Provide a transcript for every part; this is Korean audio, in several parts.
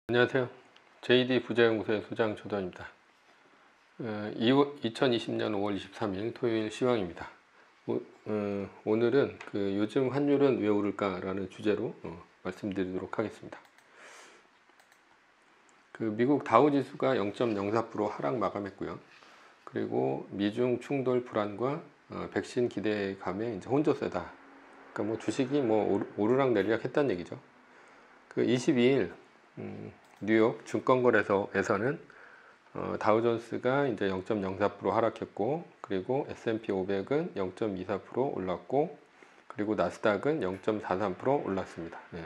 안녕하세요. JD 부자연구소의 소장 조던입니다. 2020년 5월 23일 토요일 시황입니다. 오늘은 요즘 환율은 왜 오를까라는 주제로 말씀드리도록 하겠습니다. 미국 다우지수가 0.04% 하락 마감했고요. 그리고 미중 충돌 불안과 백신 기대감에 이제 혼조세다. 그러니까 주식이 오르락 내리락 했다는 얘기죠. 22일 뉴욕 증권거래소에서는 다우존스가 이제 0.04% 하락했고, 그리고 S&P 500은 0.24% 올랐고, 그리고 나스닥은 0.43% 올랐습니다. 네.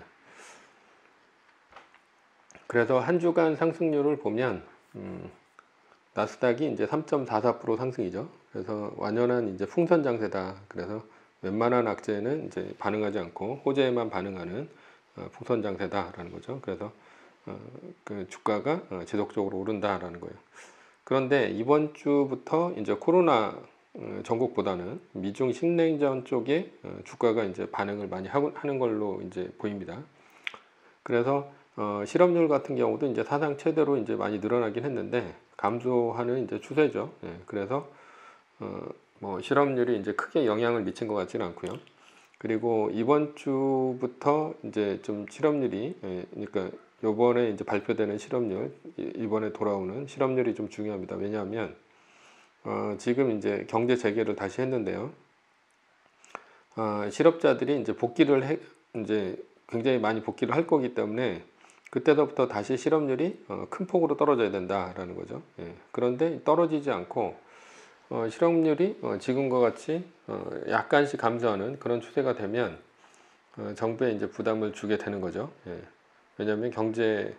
그래서 한 주간 상승률을 보면 나스닥이 이제 3.44% 상승이죠. 그래서 완연한 이제 풍선 장세다. 그래서 웬만한 악재는 이제 반응하지 않고 호재에만 반응하는 풍선 장세다라는 거죠. 그래서 주가가 지속적으로 오른다라는 거예요. 그런데 이번 주부터 이제 코로나 전국보다는 미중 신냉전 쪽에 주가가 이제 반응을 많이 하는 걸로 이제 보입니다. 그래서 실업률 같은 경우도 이제 사상 최대로 이제 많이 늘어나긴 했는데 감소하는 이제 추세죠. 예, 그래서 실업률이 이제 크게 영향을 미친 것 같지는 않고요. 그리고 이번 주부터 이제 좀 실업률이, 그러니까 요번에 이제 발표되는 실업률, 이번에 돌아오는 실업률이 좀 중요합니다. 왜냐하면 지금 이제 경제 재개를 다시 했는데요. 실업자들이 이제 이제 굉장히 많이 복귀를 할 거기 때문에 그때부터 다시 실업률이 큰 폭으로 떨어져야 된다라는 거죠. 예. 그런데 떨어지지 않고 실업률이 지금과 같이 약간씩 감소하는 그런 추세가 되면 정부에 이제 부담을 주게 되는 거죠. 예. 왜냐하면 경제가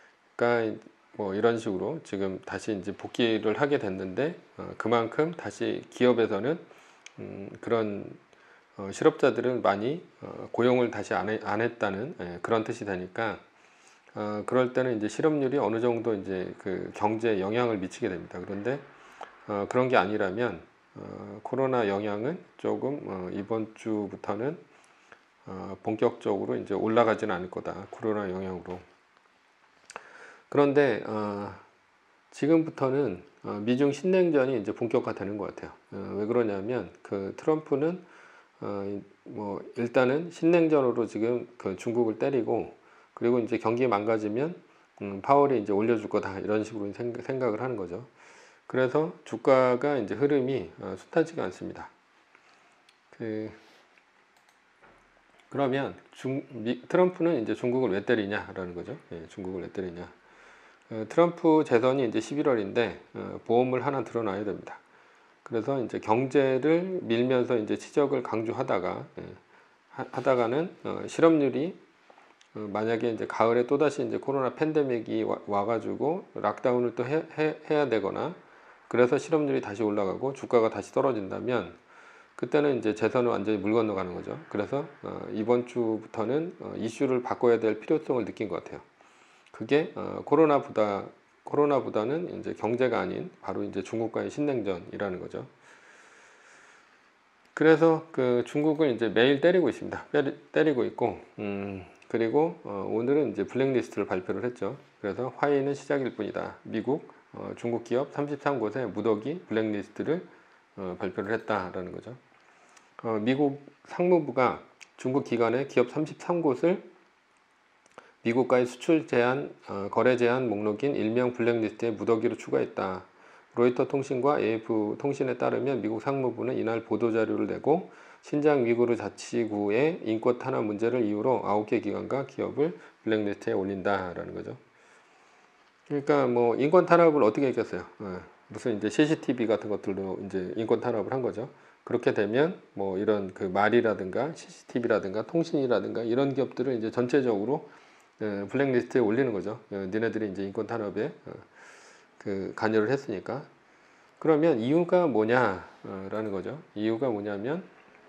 이런 식으로 지금 다시 이제 복귀를 하게 됐는데 그만큼 다시 기업에서는 그런 실업자들은 많이 고용을 다시 안 했다는 그런 뜻이 되니까 그럴 때는 이제 실업률이 어느 정도 이제 경제에 영향을 미치게 됩니다. 그런데 그런 게 아니라면 코로나 영향은 조금 이번 주부터는 본격적으로 이제 올라가지는 않을 거다. 코로나 영향으로. 그런데 지금부터는 미중 신냉전이 이제 본격화되는 것 같아요. 왜 그러냐면 트럼프는 일단은 신냉전으로 지금 중국을 때리고, 그리고 이제 경기 망가지면 파월이 이제 올려줄 거다 이런 식으로 생각을 하는 거죠. 그래서 주가가 이제 흐름이 순탄치가 않습니다. 그러면 트럼프는 이제 중국을 왜 때리냐라는 거죠. 예, 중국을 왜 때리냐. 트럼프 재선이 이제 11월인데 보험을 하나 들어놔야 됩니다. 그래서 이제 경제를 밀면서 이제 치적을 강조하다가 하다가는 실업률이 만약에 이제 가을에 또다시 이제 코로나 팬데믹이 와가지고 락다운을 또 해야 되거나, 그래서 실업률이 다시 올라가고 주가가 다시 떨어진다면 그때는 이제 재선을 완전히 물 건너가는 거죠. 그래서 이번 주부터는 이슈를 바꿔야 될 필요성을 느낀 것 같아요. 그게 코로나보다는 이제 경제가 아닌 바로 이제 중국과의 신냉전이라는 거죠. 그래서 중국을 이제 매일 때리고 있습니다. 때리고 있고, 그리고 오늘은 이제 블랙리스트를 발표를 했죠. 그래서 화해는 시작일 뿐이다. 미국, 중국 기업 33곳의 무더기 블랙리스트를 발표를 했다라는 거죠. 미국 상무부가 중국 기관의 기업 33곳을 미국과의 수출 제한, 거래 제한 목록인 일명 블랙리스트에 무더기로 추가했다. 로이터 통신과 AF 통신에 따르면 미국 상무부는 이날 보도자료를 내고 신장 위구르 자치구의 인권 탄압 문제를 이유로 9개 기관과 기업을 블랙리스트에 올린다라는 거죠. 그러니까 인권 탄압을 어떻게 했겠어요? 무슨 이제 CCTV 같은 것들로 이제 인권 탄압을 한 거죠. 그렇게 되면 이런 말이라든가 CCTV라든가 통신이라든가 이런 기업들을 이제 전체적으로 블랙리스트에 올리는 거죠. 니네들이 이제 인권 탄압에 관여를 했으니까. 그러면 이유가 뭐냐라는 거죠. 이유가 뭐냐면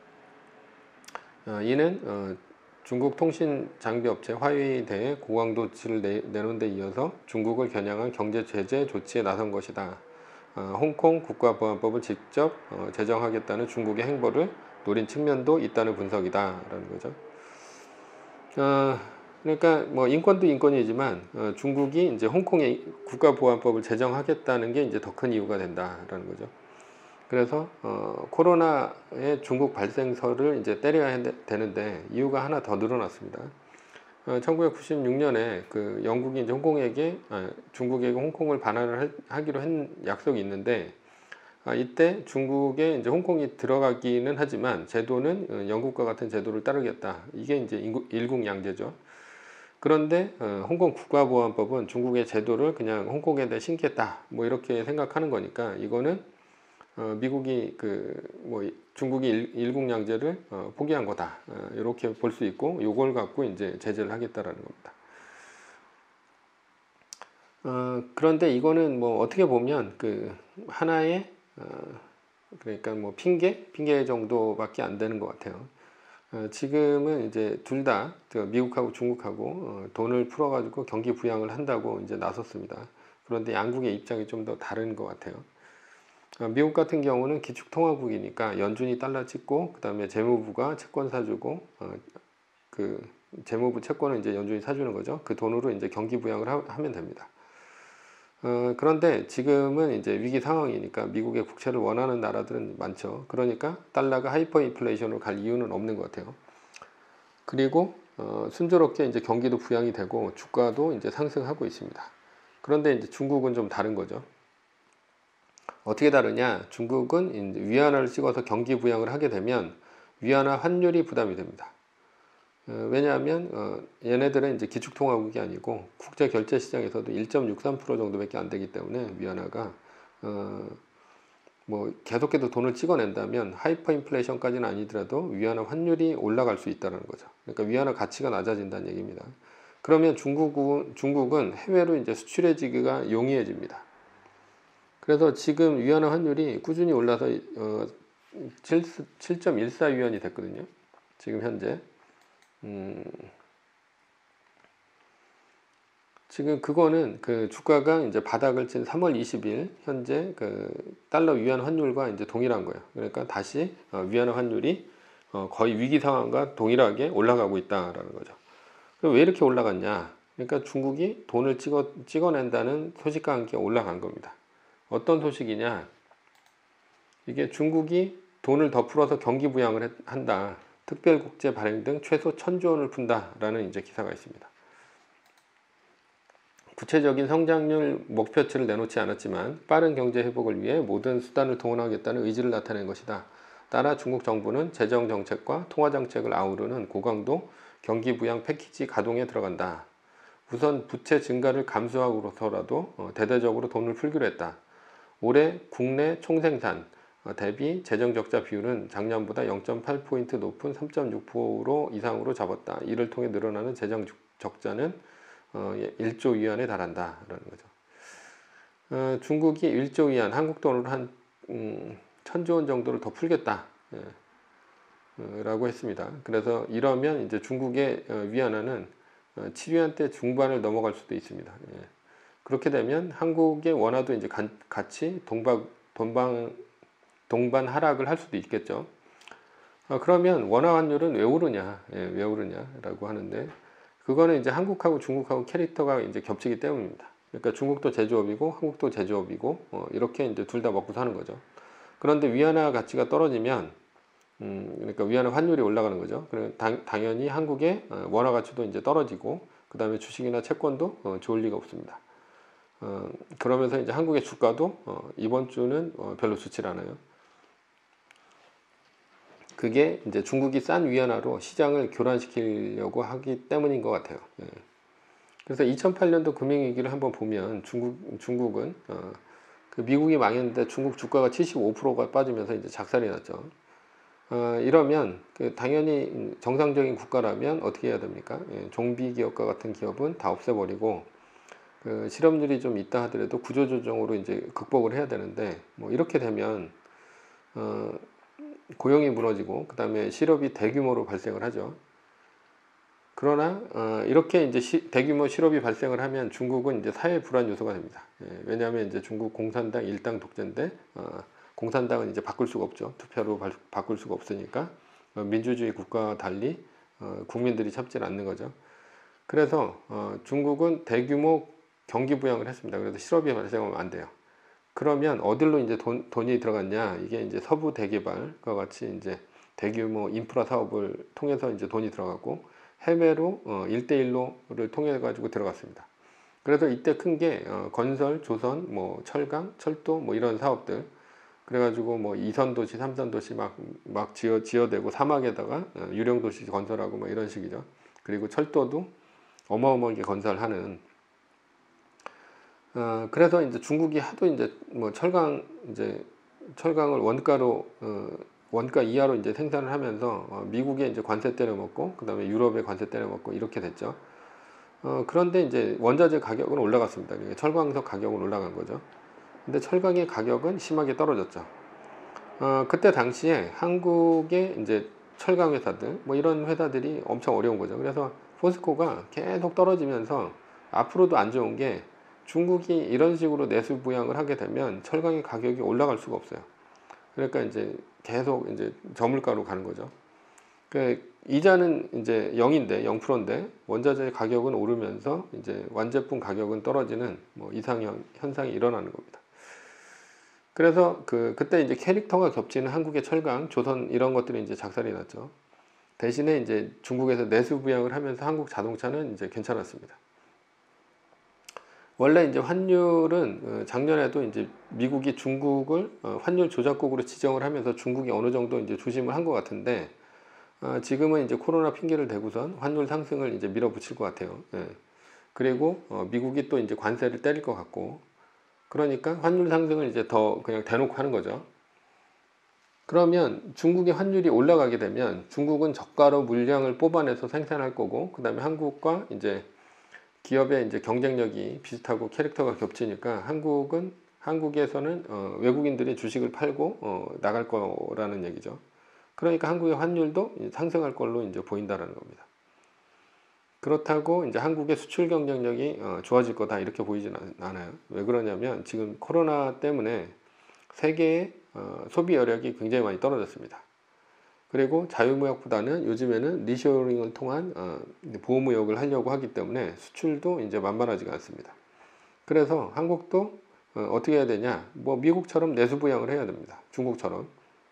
이는 중국 통신 장비 업체 화웨이에 대해 고강도 조치를 내놓은 데 이어서 중국을 겨냥한 경제 제재 조치에 나선 것이다. 홍콩 국가보안법을 직접 제정하겠다는 중국의 행보를 노린 측면도 있다는 분석이다 라는 거죠. 그러니까 뭐 인권도 인권이지만 중국이 이제 홍콩의 국가보안법을 제정하겠다는 게 이제 더 큰 이유가 된다라는 거죠. 그래서 코로나의 중국 발생설을 이제 때려야 되는데 이유가 하나 더 늘어났습니다. 1996년에 그 영국이 이제 중국에게 홍콩을 반환을 하기로 한 약속이 있는데 이때 중국에 이제 홍콩이 들어가기는 하지만 제도는 영국과 같은 제도를 따르겠다. 이게 이제 일국양제죠. 그런데 홍콩 국가보안법은 중국의 제도를 그냥 홍콩에 대해 신겠다. 뭐 이렇게 생각하는 거니까 이거는 미국이 뭐 중국이 일국양제를 포기한 거다. 이렇게 볼 수 있고 이걸 갖고 이제 제재를 하겠다라는 겁니다. 그런데 이거는 뭐 어떻게 보면 하나의 그러니까 뭐 핑계 정도밖에 안 되는 것 같아요. 지금은 이제 둘 다 미국하고 중국하고 돈을 풀어가지고 경기 부양을 한다고 이제 나섰습니다. 그런데 양국의 입장이 좀 더 다른 것 같아요. 미국 같은 경우는 기축통화국이니까 연준이 달러 찍고, 그 다음에 재무부가 채권 사주고, 그 재무부 채권을 이제 연준이 사주는 거죠. 그 돈으로 이제 경기 부양을 하면 됩니다. 그런데 지금은 이제 위기 상황이니까 미국의 국채를 원하는 나라들은 많죠. 그러니까 달러가 하이퍼 인플레이션으로 갈 이유는 없는 것 같아요. 그리고 순조롭게 이제 경기도 부양이 되고 주가도 이제 상승하고 있습니다. 그런데 이제 중국은 좀 다른 거죠. 어떻게 다르냐? 중국은 이제 위안화를 찍어서 경기 부양을 하게 되면 위안화 환율이 부담이 됩니다. 왜냐하면 얘네들은 이제 기축통화국이 아니고 국제 결제 시장에서도 1.63% 정도밖에 안 되기 때문에 위안화가 뭐 계속해서 돈을 찍어낸다면 하이퍼 인플레이션까지는 아니더라도 위안화 환율이 올라갈 수 있다는 거죠. 그러니까 위안화 가치가 낮아진다는 얘기입니다. 그러면 중국은 해외로 이제 수출해지기가 용이해집니다. 그래서 지금 위안화 환율이 꾸준히 올라서 7.14 위안이 됐거든요. 지금 현재. 지금 그거는 그 주가가 이제 바닥을 친 3월 20일 현재 그 달러 위안 환율과 이제 동일한 거예요. 그러니까 다시 위안화 환율이 거의 위기 상황과 동일하게 올라가고 있다라는 거죠. 그럼 왜 이렇게 올라갔냐? 그러니까 중국이 돈을 찍어낸다는 소식과 함께 올라간 겁니다. 어떤 소식이냐? 이게 중국이 돈을 더 풀어서 경기 부양을 한다. 특별국제 발행 등 최소 1,000조 원을 푼다라는 이제 기사가 있습니다. 구체적인 성장률 목표치를 내놓지 않았지만 빠른 경제 회복을 위해 모든 수단을 동원하겠다는 의지를 나타낸 것이다. 따라 중국 정부는 재정 정책과 통화 정책을 아우르는 고강도 경기 부양 패키지 가동에 들어간다. 우선 부채 증가를 감수하고서라도 대대적으로 돈을 풀기로 했다. 올해 국내 총생산 대비 재정적자 비율은 작년보다 0.8포인트 높은 3.6% 이상으로 잡았다. 이를 통해 늘어나는 재정적자는 1조 위안에 달한다라는 거죠. 중국이 1조 위안, 한국 돈으로 한 1,000조 원 정도를 더 풀겠다. 라고 했습니다. 그래서 이러면 이제 중국의 위안화는 7위안대 중반을 넘어갈 수도 있습니다. 그렇게 되면 한국의 원화도 이제 같이 동반 하락을 할 수도 있겠죠. 그러면 원화 환율은 왜 오르냐, 왜 오르냐라고 하는데 그거는 이제 한국하고 중국하고 캐릭터가 이제 겹치기 때문입니다. 그러니까 중국도 제조업이고 한국도 제조업이고 이렇게 이제 둘 다 먹고 사는 거죠. 그런데 위안화 가치가 떨어지면 그러니까 위안화 환율이 올라가는 거죠. 그러면 당연히 한국의 원화 가치도 이제 떨어지고 그 다음에 주식이나 채권도 좋을 리가 없습니다. 그러면서 이제 한국의 주가도 이번 주는 별로 좋지 않아요. 그게 이제 중국이 싼 위안화로 시장을 교란시키려고 하기 때문인 것 같아요. 그래서 2008년도 금융위기를 한번 보면 중국은 그 미국이 망했는데 중국 주가가 75%가 빠지면서 이제 작살이 났죠. 이러면 당연히 정상적인 국가라면 어떻게 해야 됩니까? 종비 기업과 같은 기업은 다 없애버리고 실업률이 좀 있다 하더라도 구조조정으로 이제 극복을 해야 되는데 뭐 이렇게 되면 고용이 무너지고 그 다음에 실업이 대규모로 발생을 하죠. 그러나 이렇게 이제 대규모 실업이 발생을 하면 중국은 이제 사회 불안 요소가 됩니다. 왜냐하면 이제 중국 공산당 일당 독재인데 공산당은 이제 바꿀 수가 없죠. 투표로 바꿀 수가 없으니까 민주주의 국가와 달리 국민들이 참지 않는 거죠. 그래서 중국은 대규모 경기 부양을 했습니다. 그래서 실업이 발생하면 안 돼요. 그러면 어디로 이제 돈이 들어갔냐? 이게 이제 서부 대개발과 같이 이제 대규모 인프라 사업을 통해서 이제 돈이 들어갔고, 해외로 1대1로를 통해 가지고 들어갔습니다. 그래서 이때 큰 게 건설, 조선, 뭐 철강, 철도 뭐 이런 사업들. 그래가지고 뭐 2선 도시, 3선 도시 막 지어대고 사막에다가 유령 도시 건설하고 뭐 이런 식이죠. 그리고 철도도 어마어마하게 건설하는. 그래서 이제 중국이 하도 이제 뭐 철강을 원가로 원가 이하로 이제 생산을 하면서 미국에 이제 관세 때려 먹고, 그다음에 유럽에 관세 때려 먹고 이렇게 됐죠. 그런데 이제 원자재 가격은 올라갔습니다. 그러니까 철광석 가격은 올라간 거죠. 근데 철강의 가격은 심하게 떨어졌죠. 그때 당시에 한국의 이제 철강 회사들, 뭐 이런 회사들이 엄청 어려운 거죠. 그래서 포스코가 계속 떨어지면서 앞으로도 안 좋은 게, 중국이 이런 식으로 내수 부양을 하게 되면 철강의 가격이 올라갈 수가 없어요. 그러니까 이제 계속 이제 저물가로 가는 거죠. 그 이자는 이제 0인데 0%인데 원자재 가격은 오르면서 이제 완제품 가격은 떨어지는 뭐 이상형 현상이 일어나는 겁니다. 그래서 그때 이제 캐릭터가 겹치는 한국의 철강, 조선 이런 것들이 이제 작살이 났죠. 대신에 이제 중국에서 내수 부양을 하면서 한국 자동차는 이제 괜찮았습니다. 원래 이제 환율은 작년에도 이제 미국이 중국을 환율 조작국으로 지정을 하면서 중국이 어느 정도 이제 조심을 한 것 같은데, 지금은 이제 코로나 핑계를 대고선 환율 상승을 이제 밀어붙일 것 같아요. 예. 그리고 미국이 또 이제 관세를 때릴 것 같고, 그러니까 환율 상승을 이제 더 그냥 대놓고 하는 거죠. 그러면 중국의 환율이 올라가게 되면 중국은 저가로 물량을 뽑아내서 생산할 거고, 그 다음에 한국과 이제 기업의 이제 경쟁력이 비슷하고 캐릭터가 겹치니까 한국에서는 외국인들이 주식을 팔고 나갈 거라는 얘기죠. 그러니까 한국의 환율도 상승할 걸로 이제 보인다라는 겁니다. 그렇다고 이제 한국의 수출 경쟁력이 좋아질 거다 이렇게 보이지는 않아요. 왜 그러냐면 지금 코로나 때문에 세계의 소비 여력이 굉장히 많이 떨어졌습니다. 그리고 자유무역보다는 요즘에는 리쇼링을 통한 보호무역을 하려고 하기 때문에 수출도 이제 만만하지가 않습니다. 그래서 한국도 어떻게 해야 되냐? 뭐 미국처럼 내수부양을 해야 됩니다. 중국처럼.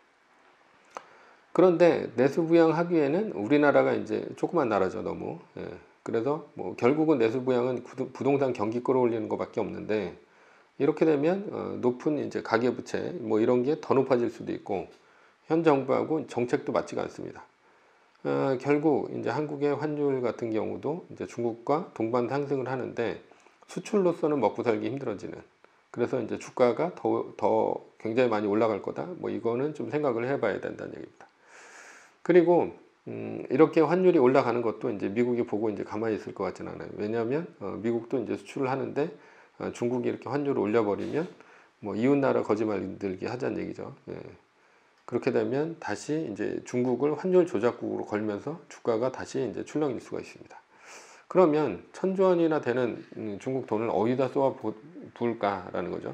그런데 내수부양하기에는 우리나라가 이제 조그만 나라죠, 너무. 예. 그래서 뭐 결국은 내수부양은 부동산 경기 끌어올리는 것밖에 없는데, 이렇게 되면 높은 이제 가계부채 뭐 이런 게 더 높아질 수도 있고, 현 정부하고 정책도 맞지가 않습니다. 결국 이제 한국의 환율 같은 경우도 이제 중국과 동반 상승을 하는데, 수출로서는 먹고 살기 힘들어지는. 그래서 이제 주가가 더 굉장히 많이 올라갈 거다. 뭐 이거는 좀 생각을 해봐야 된다는 얘기입니다. 그리고 이렇게 환율이 올라가는 것도 이제 미국이 보고 이제 가만히 있을 것 같지는 않아요. 왜냐하면 미국도 이제 수출을 하는데 중국이 이렇게 환율을 올려버리면 뭐 이웃 나라 거짓말 들기 하자는 얘기죠. 예. 그렇게 되면 다시 이제 중국을 환율 조작국으로 걸면서 주가가 다시 이제 출렁일 수가 있습니다. 그러면 1,000조 원이나 되는 중국 돈을 어디다 쏘아 부을까라는 거죠.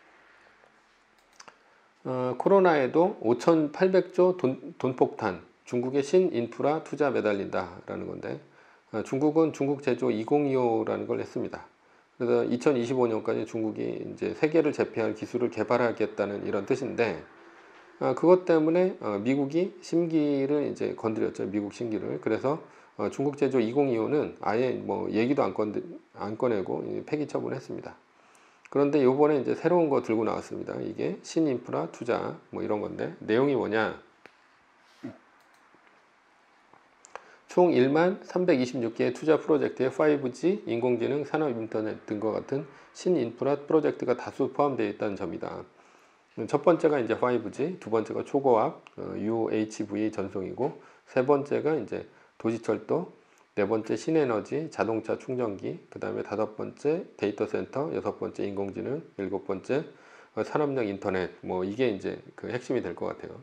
코로나에도 5,800조 돈폭탄, 중국의 신인프라 투자 매달린다라는 건데, 중국은 중국 제조 2025라는 걸 했습니다. 그래서 2025년까지 중국이 이제 세계를 제패할 기술을 개발하겠다는 이런 뜻인데, 그것 때문에 미국이 심기를 이제 건드렸죠. 미국 심기를. 그래서 중국 제조 2025는 아예 뭐 얘기도 안 꺼내고 폐기 처분했습니다. 그런데 요번에 이제 새로운 거 들고 나왔습니다. 이게 신인프라 투자 뭐 이런 건데, 내용이 뭐냐? 총 1만 326개의 투자 프로젝트에 5G, 인공지능, 산업인터넷 등과 같은 신인프라 프로젝트가 다수 포함되어 있다는 점이다. 첫 번째가 이제 5G, 두 번째가 초고압, UHV 전송이고, 세 번째가 이제 도시철도, 네 번째 신에너지, 자동차 충전기, 그 다음에 다섯 번째 데이터 센터, 여섯 번째 인공지능, 일곱 번째 산업용 인터넷, 뭐 이게 이제 그 핵심이 될 것 같아요.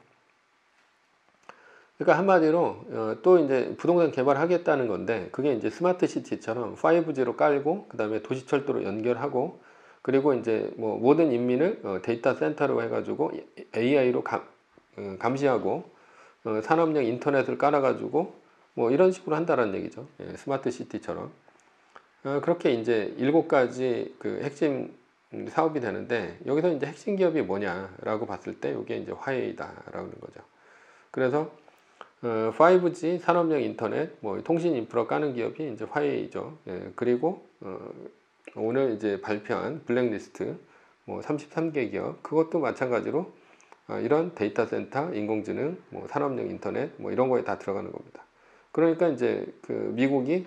그러니까 한마디로 또 이제 부동산 개발하겠다는 건데, 그게 이제 스마트 시티처럼 5G로 깔고, 그 다음에 도시철도로 연결하고, 그리고 이제 뭐 모든 인민을 데이터 센터로 해가지고 AI로 감시하고, 산업용 인터넷을 깔아가지고 뭐 이런 식으로 한다라는 얘기죠. 예, 스마트 시티처럼. 그렇게 이제 7가지 그 핵심 사업이 되는데, 여기서 이제 핵심 기업이 뭐냐라고 봤을 때 이게 이제 화웨이다라는 거죠. 그래서 5G 산업용 인터넷, 뭐 통신 인프라 까는 기업이 이제 화웨이죠. 예, 그리고 오늘 이제 발표한 블랙리스트 뭐 33개 기업, 그것도 마찬가지로 이런 데이터 센터, 인공지능, 뭐 산업용 인터넷, 뭐 이런 거에 다 들어가는 겁니다. 그러니까 이제 그 미국이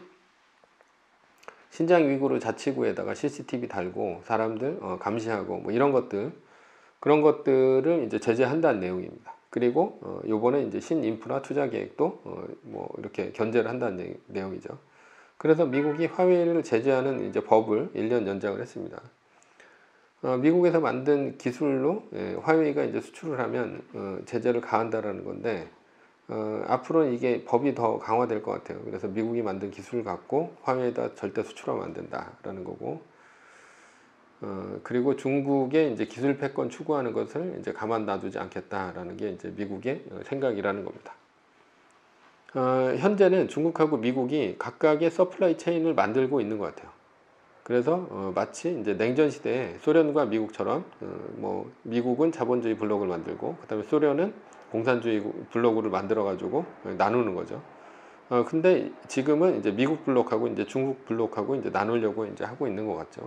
신장 위구르 자치구에다가 CCTV 달고 사람들 감시하고 뭐 이런 것들, 그런 것들을 이제 제재한다는 내용입니다. 그리고 요번에 이제 신인프라 투자 계획도 뭐 이렇게 견제를 한다는 내용이죠. 그래서 미국이 화웨이를 제재하는 이제 법을 1년 연장을 했습니다. 미국에서 만든 기술로 화웨이가 이제 수출을 하면 제재를 가한다라는 건데, 앞으로는 이게 법이 더 강화될 것 같아요. 그래서 미국이 만든 기술을 갖고 화웨이에다 절대 수출하면 안 된다라는 거고, 그리고 중국의 이제 기술 패권 추구하는 것을 이제 가만 놔두지 않겠다라는 게 이제 미국의 생각이라는 겁니다. 현재는 중국하고 미국이 각각의 서플라이 체인을 만들고 있는 것 같아요. 그래서 마치 이제 냉전 시대에 소련과 미국처럼 뭐 미국은 자본주의 블록을 만들고 그다음에 소련은 공산주의 블록을 만들어 가지고 나누는 거죠. 근데 지금은 이제 미국 블록하고 이제 중국 블록하고 이제 나누려고 이제 하고 있는 것 같죠.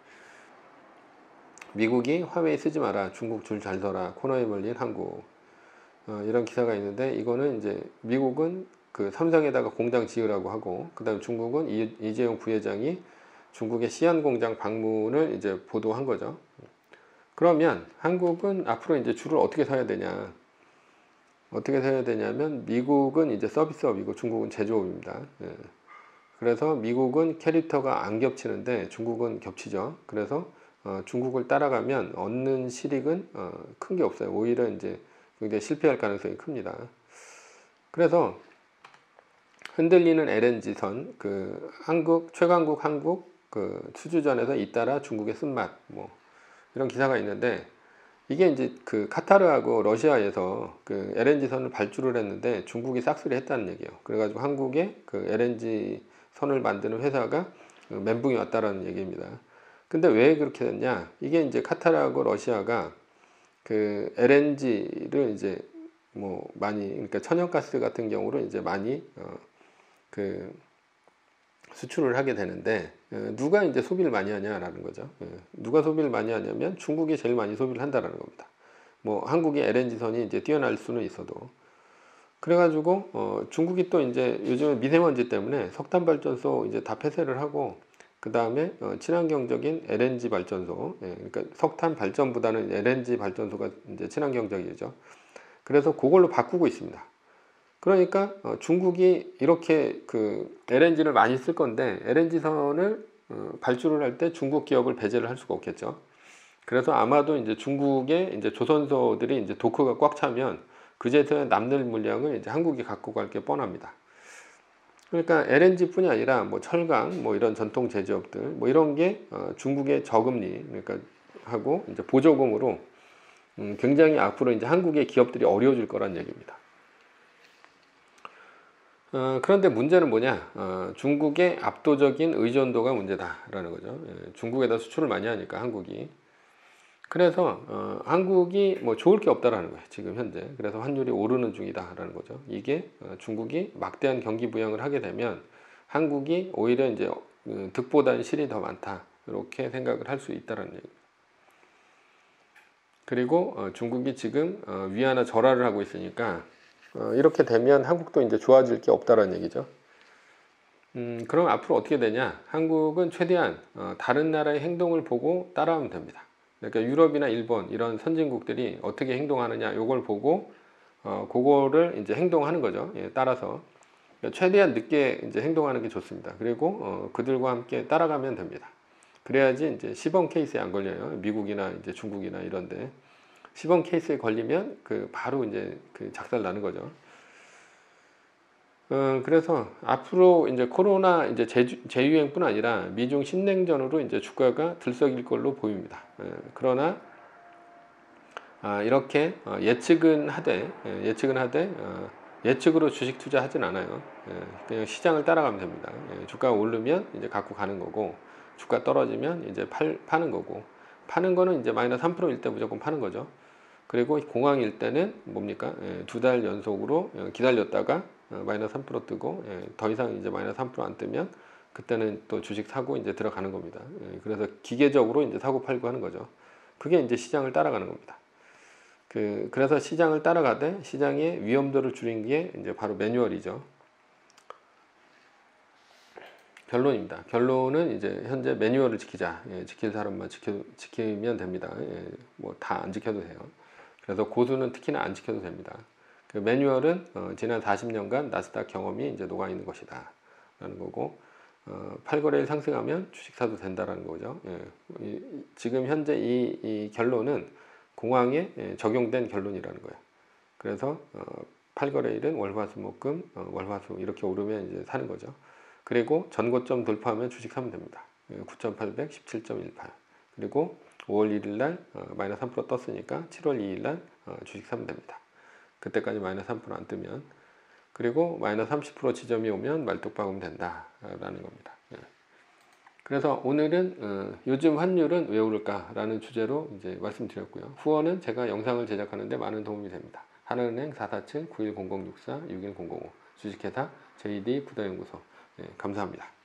미국이 화웨이 쓰지 마라, 중국 줄 잘 서라, 코너에 몰린 한국, 이런 기사가 있는데, 이거는 이제 미국은 그 삼성에다가 공장 지으라고 하고, 그다음에 중국은 이재용 부회장이 중국의 시안 공장 방문을 이제 보도한 거죠. 그러면 한국은 앞으로 이제 줄을 어떻게 서야 되냐? 어떻게 서야 되냐면, 미국은 이제 서비스업이고 중국은 제조업입니다. 그래서 미국은 캐릭터가 안 겹치는데 중국은 겹치죠. 그래서 중국을 따라가면 얻는 실익은 큰 게 없어요. 오히려 이제 굉장히 실패할 가능성이 큽니다. 그래서 흔들리는 LNG선, 그 최강국 한국 그 수주전에서 잇따라 중국의 쓴맛, 뭐 이런 기사가 있는데, 이게 이제 그 카타르하고 러시아에서 그 LNG선을 발주를 했는데 중국이 싹쓸이 했다는 얘기예요. 그래가지고 한국에 그 LNG 선을 만드는 회사가 멘붕이 왔다라는 얘기입니다. 근데 왜 그렇게 됐냐? 이게 이제 카타르하고 러시아가 그 LNG를 이제 뭐 많이, 그러니까 천연가스 같은 경우로 이제 많이 그 수출을 하게 되는데, 누가 이제 소비를 많이 하냐라는 거죠. 누가 소비를 많이 하냐면 중국이 제일 많이 소비를 한다라는 겁니다. 뭐 한국의 LNG선이 이제 뛰어날 수는 있어도, 그래가지고 중국이 또 이제 요즘에 미세먼지 때문에 석탄 발전소 이제 다 폐쇄를 하고, 그 다음에 친환경적인 LNG 발전소, 그러니까 석탄 발전보다는 LNG 발전소가 이제 친환경적이죠. 그래서 그걸로 바꾸고 있습니다. 그러니까 중국이 이렇게 그 LNG를 많이 쓸 건데, LNG선을 발주를 할 때 중국 기업을 배제를 할 수가 없겠죠. 그래서 아마도 이제 중국의 이제 조선소들이 이제 도크가 꽉 차면 그제서야 남는 물량을 이제 한국이 갖고 갈 게 뻔합니다. 그러니까 LNG뿐이 아니라 뭐 철강, 뭐 이런 전통 제조업들, 뭐 이런 게 중국의 저금리, 그러니까 하고 이제 보조금으로 굉장히 앞으로 이제 한국의 기업들이 어려워질 거란 얘기입니다. 그런데 문제는 뭐냐? 중국의 압도적인 의존도가 문제다라는 거죠. 중국에다 수출을 많이 하니까 한국이. 그래서 한국이 뭐 좋을 게 없다라는 거예요, 지금 현재. 그래서 환율이 오르는 중이다라는 거죠. 이게 중국이 막대한 경기 부양을 하게 되면 한국이 오히려 이제 득보다는 실이 더 많다, 이렇게 생각을 할 수 있다라는 얘기입니다. 그리고 중국이 지금 위안화 절하를 하고 있으니까 이렇게 되면 한국도 이제 좋아질 게 없다라는 얘기죠. 그럼 앞으로 어떻게 되냐? 한국은 최대한 다른 나라의 행동을 보고 따라하면 됩니다. 그러니까 유럽이나 일본 이런 선진국들이 어떻게 행동하느냐, 요걸 보고 그거를 이제 행동하는 거죠. 따라서 최대한 늦게 이제 행동하는 게 좋습니다. 그리고 그들과 함께 따라가면 됩니다. 그래야지 이제 시범 케이스에 안 걸려요. 미국이나 이제 중국이나 이런데 시범 케이스에 걸리면 그 바로 이제 그 작살 나는 거죠. 그래서 앞으로 이제 코로나 이제 재유행뿐 아니라 미중 신냉전으로 이제 주가가 들썩일 걸로 보입니다. 그러나 이렇게 예측은 하되 예측으로 주식 투자하진 않아요. 그냥 시장을 따라가면 됩니다. 주가가 오르면 이제 갖고 가는 거고, 주가 떨어지면 이제 파는 거고, 파는 거는 이제 마이너스 3%일 때 무조건 파는 거죠. 그리고 공황일 때는 뭡니까? 2달 연속으로 기다렸다가 마이너스 3% 뜨고, 더 이상 이제 마이너스 3%안 뜨면 그때는 또 주식 사고 이제 들어가는 겁니다. 그래서 기계적으로 이제 사고 팔고 하는 거죠. 그게 이제 시장을 따라가는 겁니다. 그래서 시장을 따라가되 시장의 위험도를 줄인 게 이제 바로 매뉴얼이죠. 결론입니다. 결론은 이제 현재 매뉴얼을 지키자. 지킬 사람만 지키면 됩니다. 뭐 다 안 지켜도 돼요. 그래서 고수는 특히나 안 지켜도 됩니다. 그 매뉴얼은 지난 40년간 나스닥 경험이 이제 녹아 있는 것이다. 라는 거고, 8거래일 상승하면 주식 사도 된다라는 거죠. 지금 현재 이 결론은 공황에 적용된 결론이라는 거예요. 그래서 8거래일은 월화수목금 월화수 이렇게 오르면 이제 사는 거죠. 그리고 전고점 돌파하면 주식 사면 됩니다. 9,800, 17.18. 그리고 5월 1일 날 마이너스 3% 떴으니까 7월 2일 날 주식 사면 됩니다. 그때까지 마이너스 3%안 뜨면. 그리고 마이너스 30% 지점이 오면 말뚝 박으면 된다라는 겁니다. 그래서 오늘은 요즘 환율은 왜 오를까라는 주제로 이제 말씀드렸고요. 후원은 제가 영상을 제작하는데 많은 도움이 됩니다. 하나은행 447-910064-61005 주식회사 JD 부다연구소. 감사합니다.